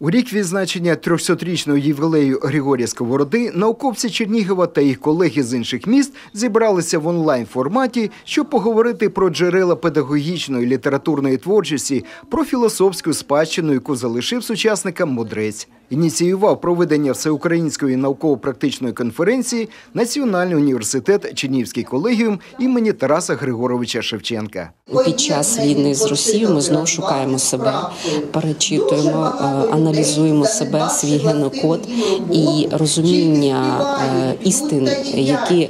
У рік відзначення 300-річного ювілею Григорія Сковороди науковці Чернігова та їх колеги з інших міст зібралися в онлайн-форматі, щоб поговорити про джерела педагогічної літературної творчості, про філософську спадщину, яку залишив сучасникам мудрець. Ініціював проведення всеукраїнської науково-практичної конференції Національний університет Чернігівський колегіум імені Тараса Григоровича Шевченка. Під час війни з Росією ми знову шукаємо себе, перечитуємо, аналізуємо себе, свій генокод і розуміння істин, які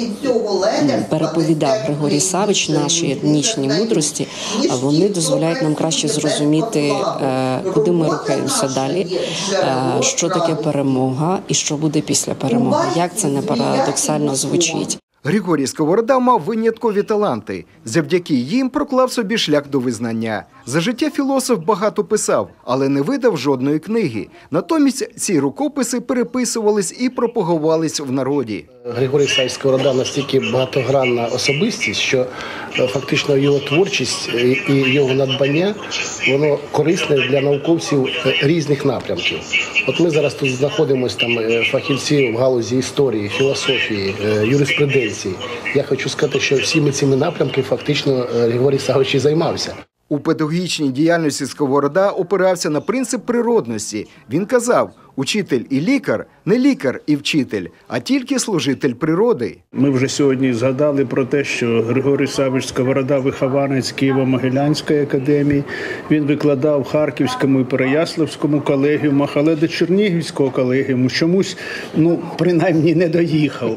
переповідав Григорій Савич, наші етнічні мудрості, вони дозволяють нам краще зрозуміти, куди ми рухаємося далі, що таке перемога і що буде після перемоги, як це не парадоксально звучить. Григорій Сковорода мав виняткові таланти. Завдяки їм проклав собі шлях до визнання. За життя філософ багато писав, але не видав жодної книги. Натомість ці рукописи переписувались і пропагувались в народі. Григорій Савич Сковорода настільки багатогранна особистість, що фактично його творчість і його надбання, воно корисне для науковців різних напрямків. От ми зараз тут знаходимося, фахівці в галузі історії, філософії, юриспруденції. Я хочу сказати, що всіми цими напрямками фактично Григорій Савич і займався. У педагогічній діяльності Сковорода опирався на принцип природності. Він казав, учитель і лікар – не лікар і вчитель, а тільки служитель природи. Ми вже сьогодні згадали про те, що Григорій Савич Сковорода – вихованець Києво-Могилянської академії. Він викладав в Харківському і Переяславському колегіумах, але до Чернігівського колегіуму чомусь, принаймні, не доїхав.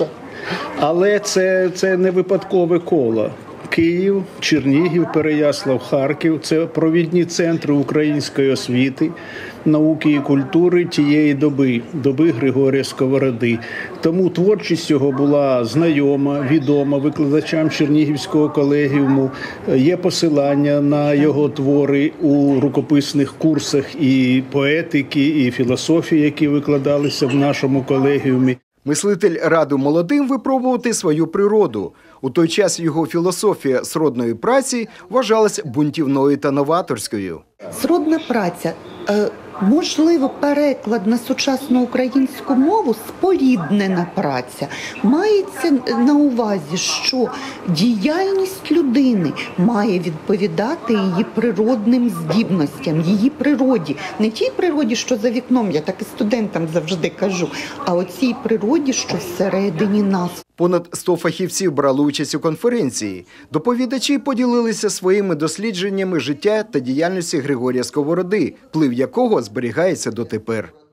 Але це не випадкове коло. Київ, Чернігів, Переяслав, Харків – це провідні центри української освіти, науки і культури тієї доби Григорія Сковороди. Тому творчість його була знайома, відома викладачам Чернігівського колегіуму. Є посилання на його твори у рукописних курсах і поетики, і філософії, які викладалися в нашому колегіумі. Мислитель радив молодим випробувати свою природу. У той час його філософія сродної праці вважалась бунтівною та новаторською. Сродна праця – можливо, переклад на сучасну українську мову – споріднена праця. Мається на увазі, що діяльність людини має відповідати її природним здібностям, її природі. Не тій природі, що за вікном, я так і студентам завжди кажу, а оцій природі, що всередині нас. Понад 100 фахівців брали участь у конференції. Доповідачі поділилися своїми дослідженнями життя та діяльності Григорія Сковороди, вплив якого зберігається дотепер.